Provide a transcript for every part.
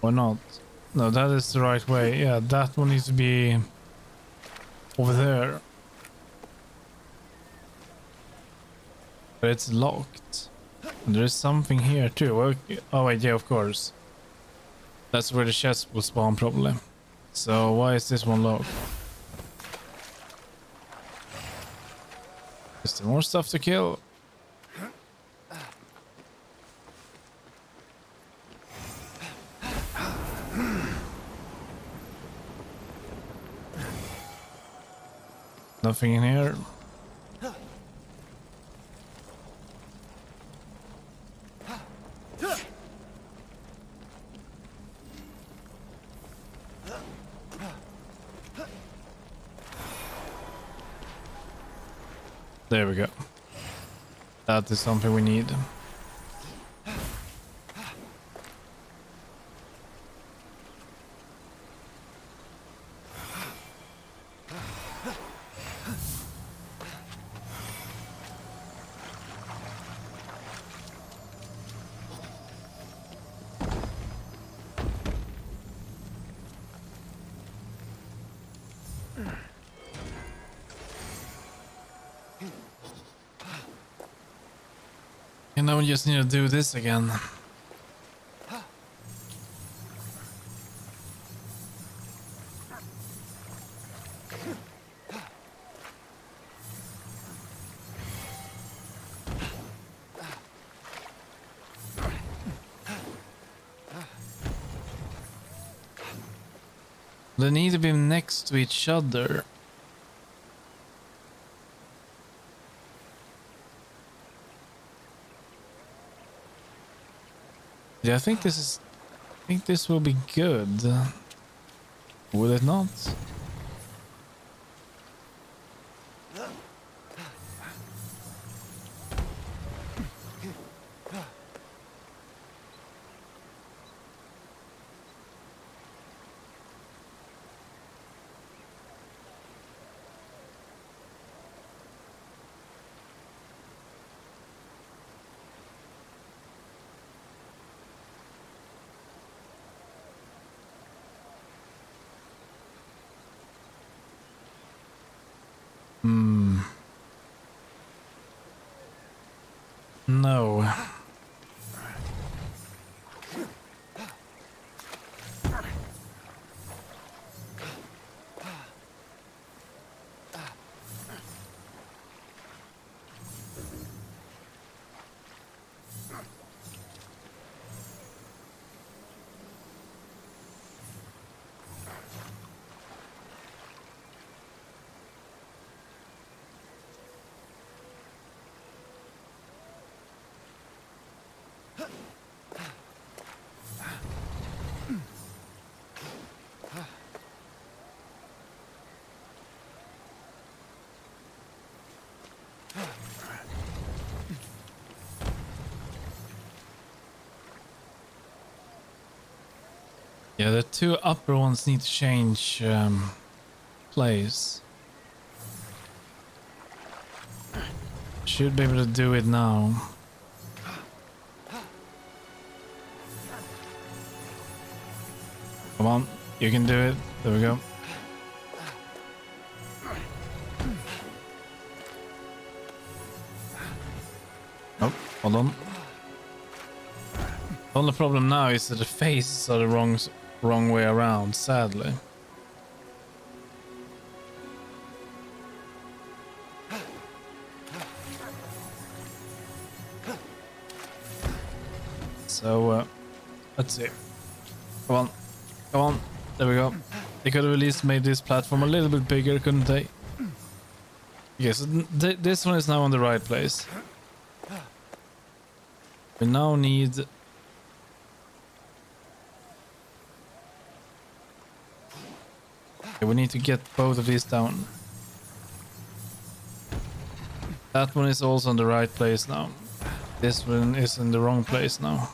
Or not? No, that is the right way. Yeah, that one needs to be over there. But it's locked. And there is something here too. Okay. Oh wait, yeah, of course. That's where the chest will spawn probably. So why is this one locked? Is there more stuff to kill? Nothing in here. There we go. That is something we need. And now we just need to do this again. They need to be next to each other. Yeah, I think this will be good. Will it not? No. Yeah, the two upper ones need to change place. Should be able to do it now. Come on, you can do it. There we go. Oh, hold on. The only problem now is that the faces are the wrong way around, sadly. So, let's see. Come on. Come on. There we go. They could have at least made this platform a little bit bigger, couldn't they? Okay, so this one is now in the right place. We now need... Okay, we need to get both of these down. That one is also in the right place now. This one is in the wrong place now.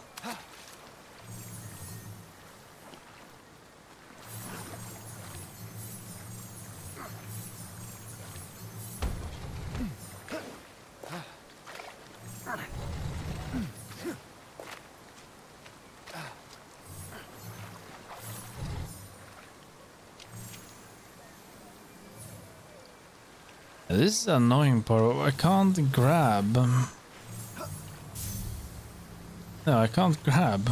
This is the annoying part. I can't grab. No, I can't grab.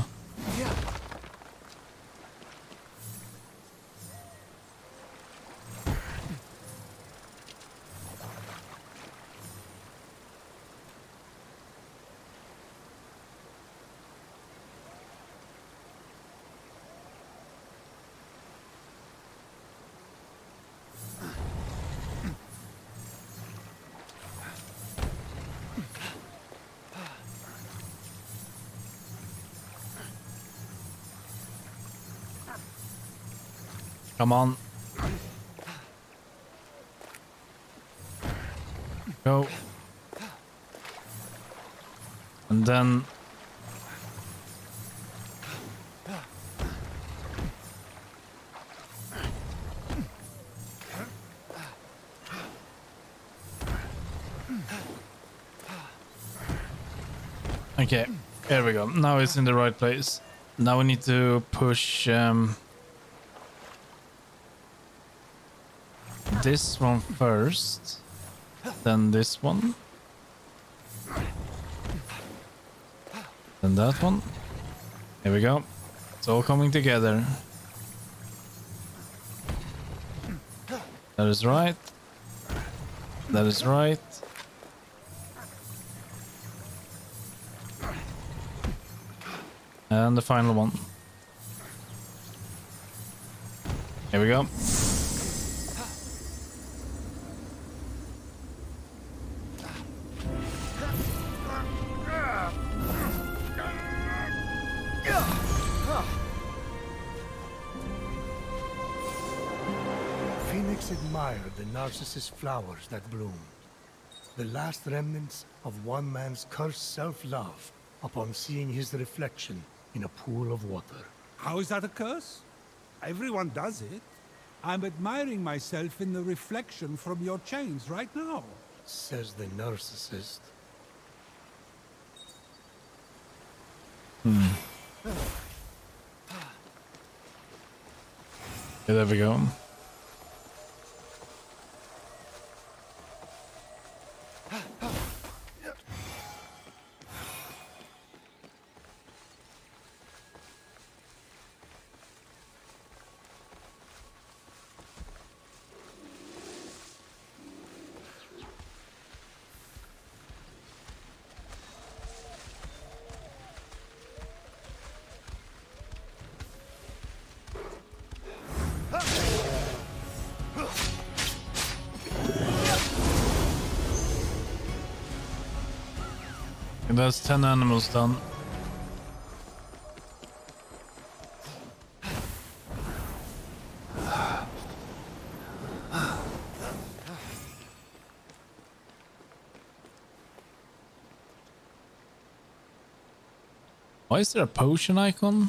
Come on. Go. And then... Okay, there we go. Now it's in the right place. Now we need to push this one first, then this one, then that one. Here we go. It's all coming together. That is right. That is right. And the final one. Here we go. Phoenix admired the narcissus flowers that bloom, the last remnants of one man's cursed self-love upon seeing his reflection in a pool of water. How is that a curse? Everyone does it. I'm admiring myself in the reflection from your chains right now. Says the narcissist. Yeah, there we go. And that's 10 animals done. Why is there a potion icon?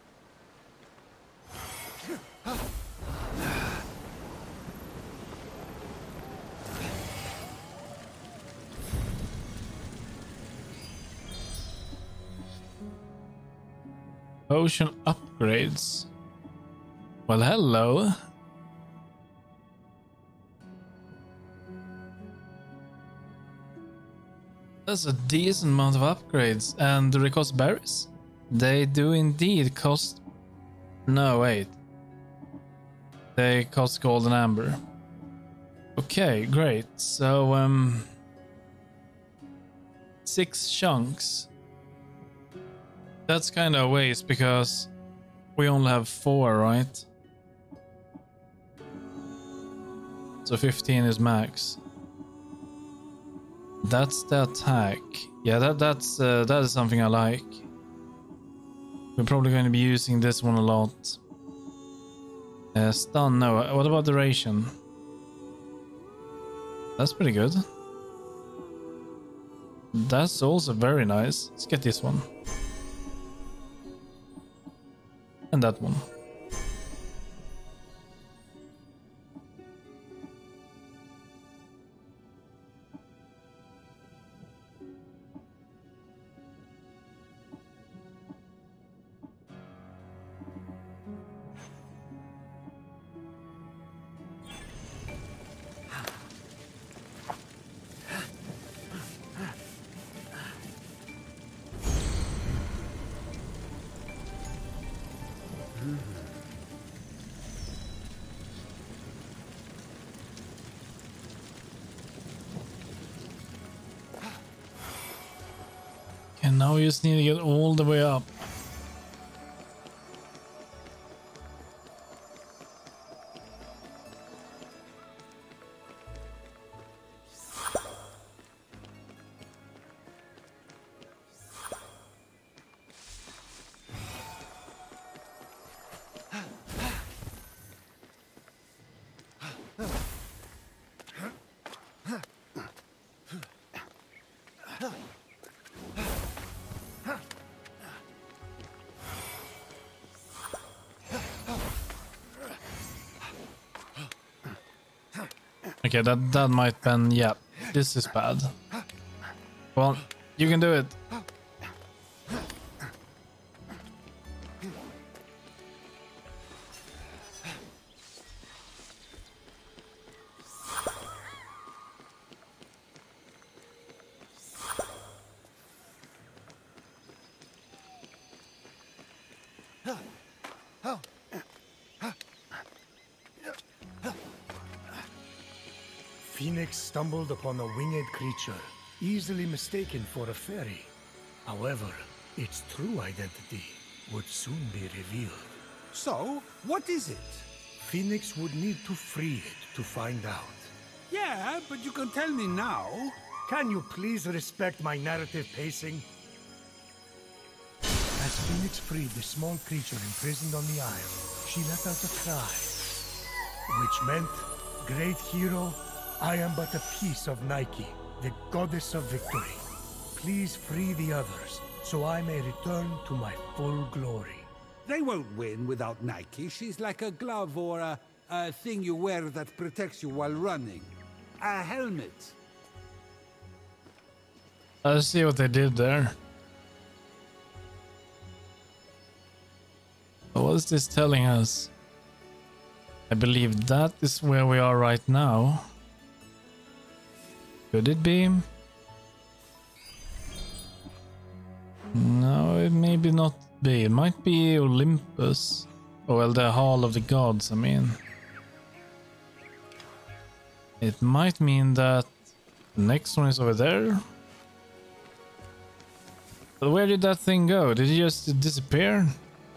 Potion upgrades. Well, hello. That's a decent amount of upgrades. And do they cost berries? They do indeed cost... No, wait. They cost gold and amber. Okay, great. So, 6 chunks. That's kind of a waste because we only have 4, right? So 15 is max. That's the attack. Yeah, that is something I like. We're probably going to be using this one a lot. Stun, no. What about duration? That's pretty good. That's also very nice. Let's get this one. And that one. And now we just need to get all the way up. Okay, that might been, yeah, this is bad. Well, you can do it. Phoenix stumbled upon a winged creature, easily mistaken for a fairy. However, its true identity would soon be revealed. So, what is it? Phoenix would need to free it to find out. Yeah, but you can tell me now. Can you please respect my narrative pacing? As Phoenix freed the small creature imprisoned on the isle, she let out a cry, which meant, "Great hero, I am but a piece of Nike, the goddess of victory. Please free the others, so I may return to my full glory." They won't win without Nike. She's like a glove or a thing you wear that protects you while running. A helmet. Let's see what they did there. What is this telling us? I believe that is where we are right now. Could it be? No, it maybe not be. It might be Olympus. Oh, well, the Hall of the Gods, I mean. It might mean that the next one is over there. But where did that thing go? Did it just disappear?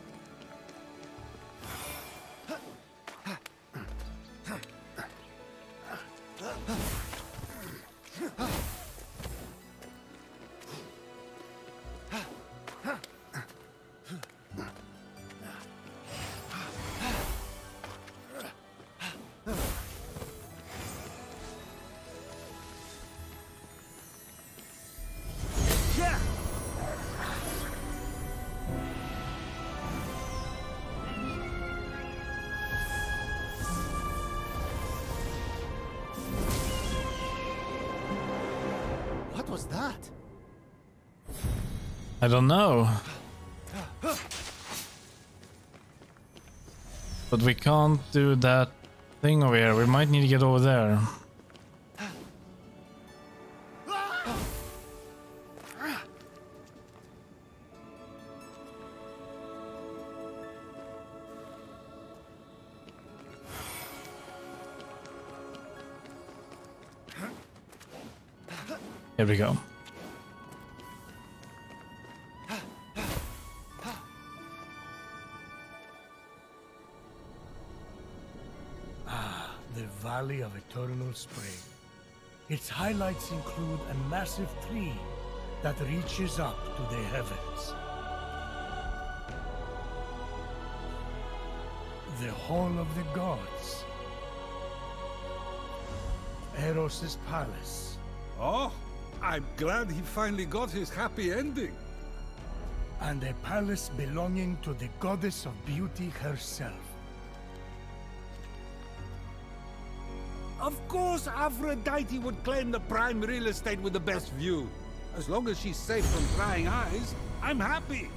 What was that? I don't know. But we can't do that thing over here. We might need to get over there. Here we go. The Valley of Eternal Spring. Its highlights include a massive tree that reaches up to the heavens. The Hall of the Gods. Eros' palace. Oh, I'm glad he finally got his happy ending. And a palace belonging to the goddess of beauty herself. Of course, Aphrodite would claim the prime real estate with the best view. As long as she's safe from prying eyes, I'm happy.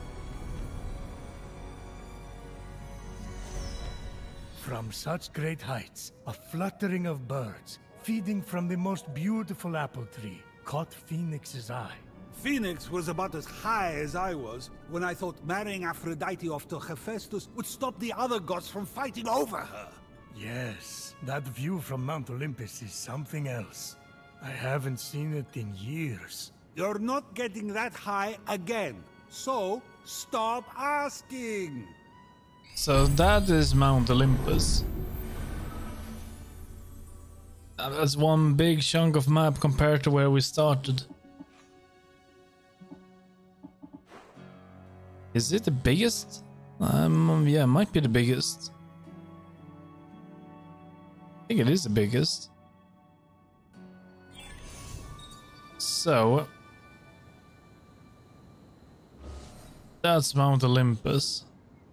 From such great heights, a fluttering of birds, feeding from the most beautiful apple tree, caught Phoenix's eye. Phoenix was about as high as I was when I thought marrying Aphrodite off to Hephaestus would stop the other gods from fighting over her. Yes, that view from Mount Olympus is something else. I haven't seen it in years. You're not getting that high again. So, stop asking. So that is Mount Olympus. That's one big chunk of map compared to where we started. Is it the biggest? Yeah, it might be the biggest. I think it is the biggest. So that's Mount Olympus.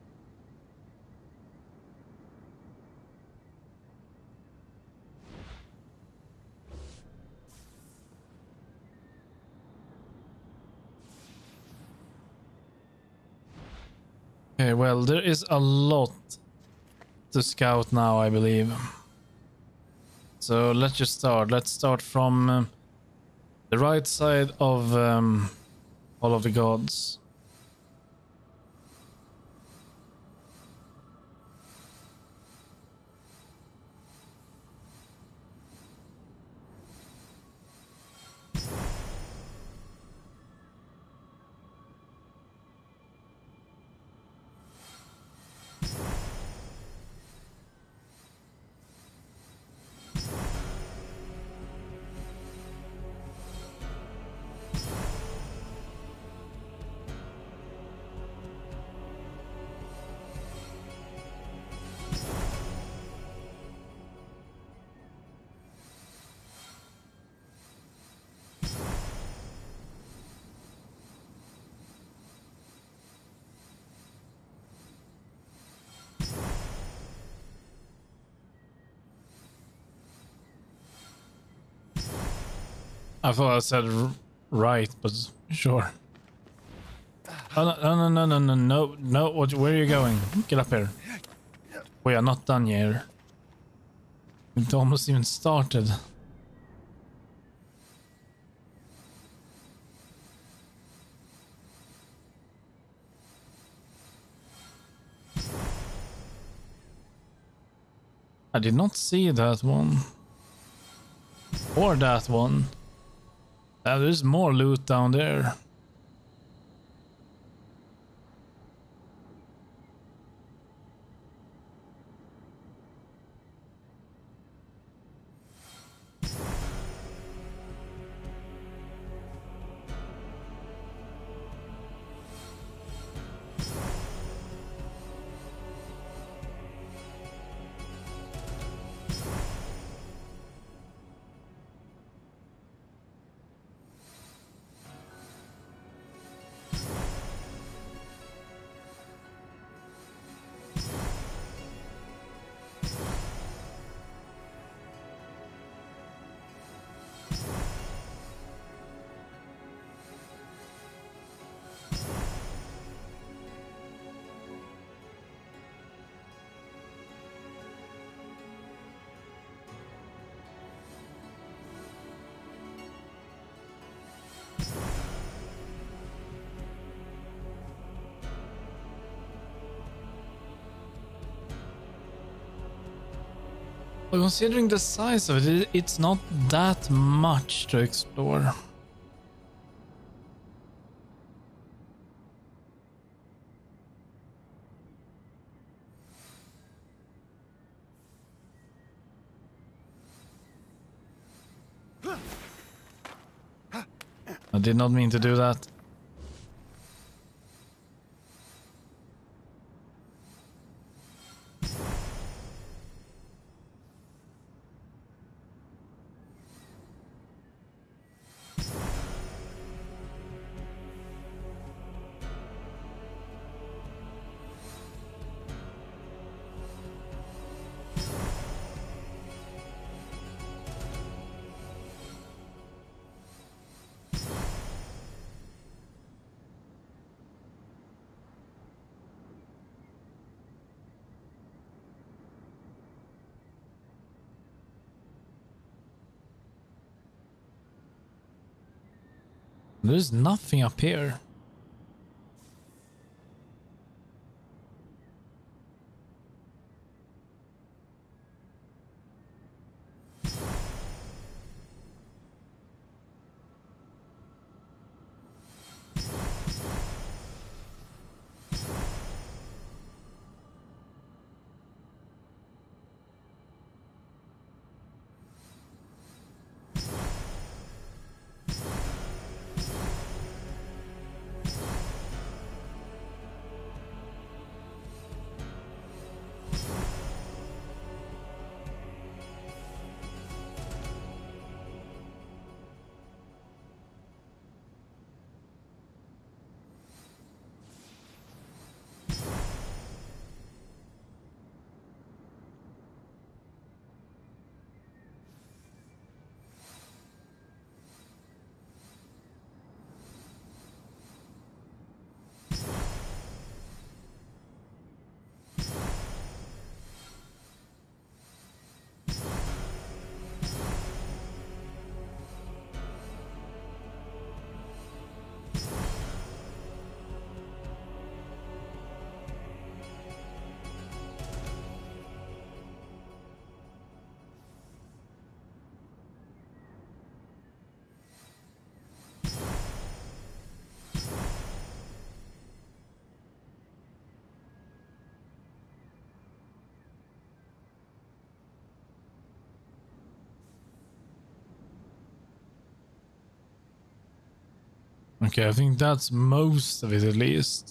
Okay, well, there is a lot to scout now, I believe. So let's just start. Let's start from the right side of all of the gods. I thought I said right, but sure. Oh, no. Where are you going? Get up here. We are not done yet. It almost even started. I did not see that one. Or that one. There's more loot down there. But considering the size of it, it's not that much to explore. I did not mean to do that. There's nothing up here. Okay, I think that's most of it at least.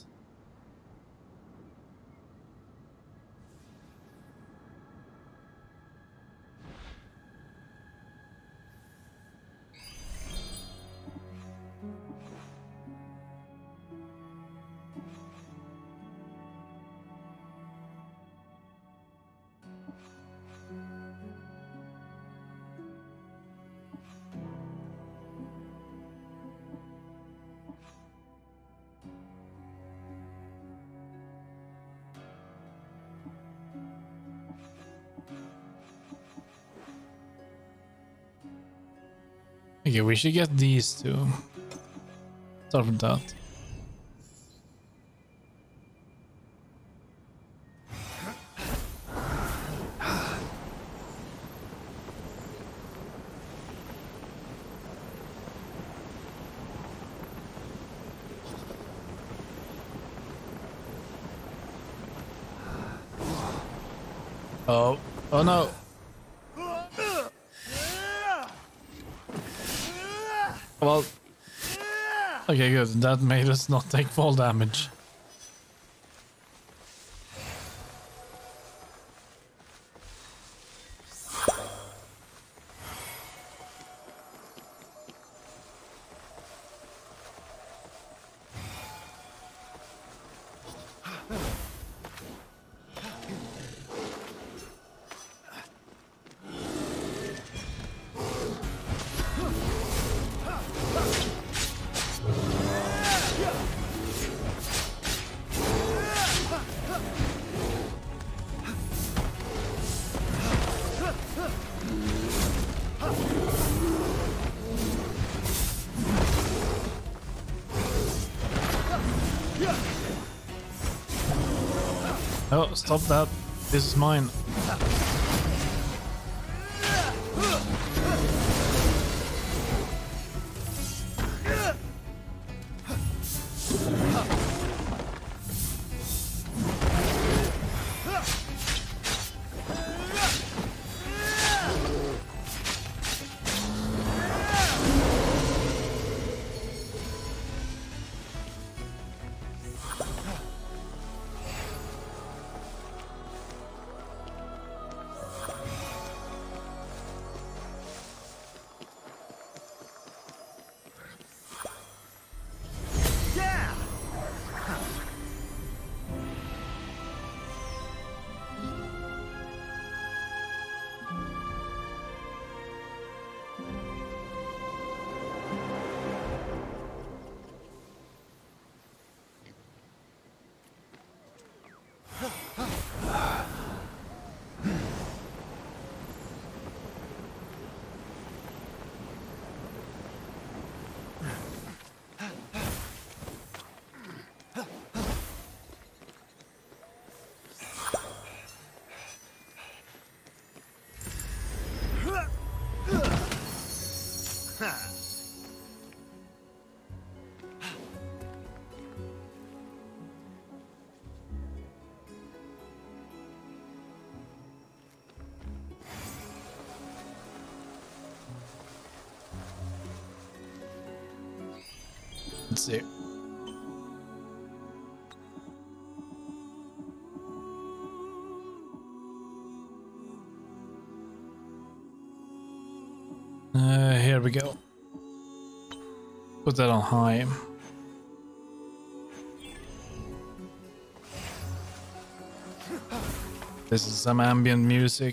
Okay, we should get these two. Start with that. Oh, oh no. Well, okay, good. That made us not take fall damage. Oh, stop that. This is mine. Let's see. Here we go. Put that on high. This is some ambient music.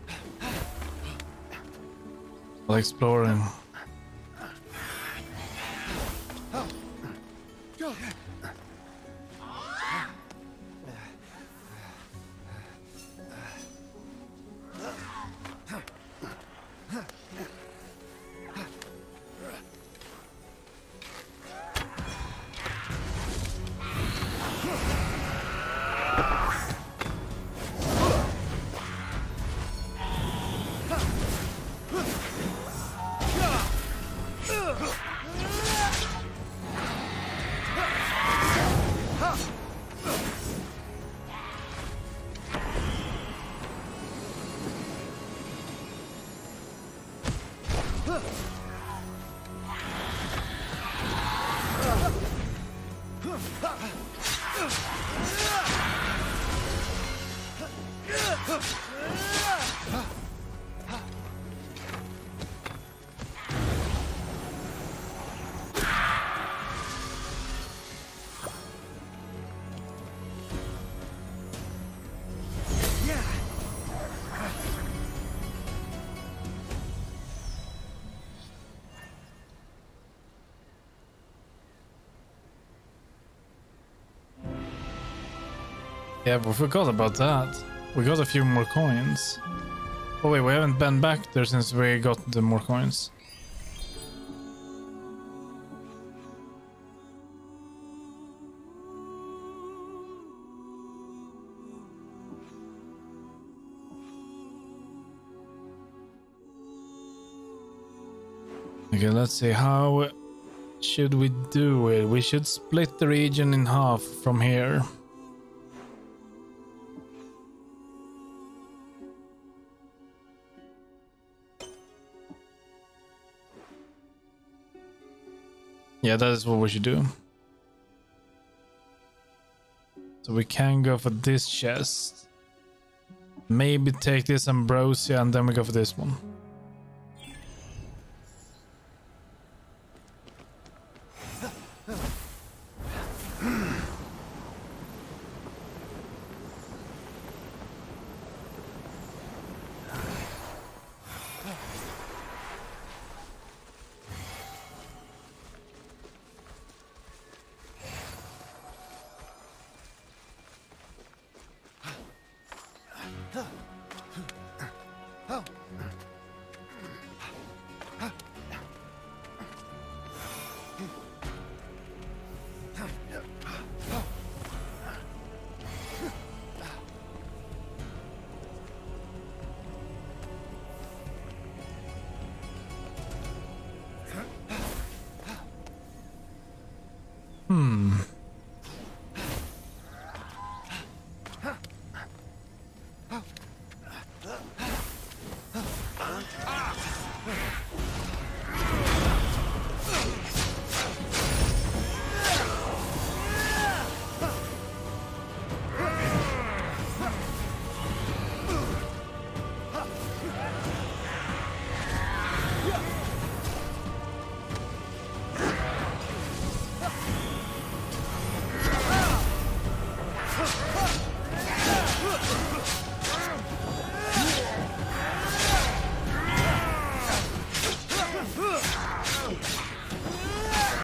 While exploring. Yeah, we forgot about that. We got a few more coins. Oh wait, we haven't been back there since we got the more coins. Okay, let's see, how should we do it? We should split the region in half from here. Yeah, that is what we should do. So we can go for this chest. Maybe take this ambrosia and then we go for this one.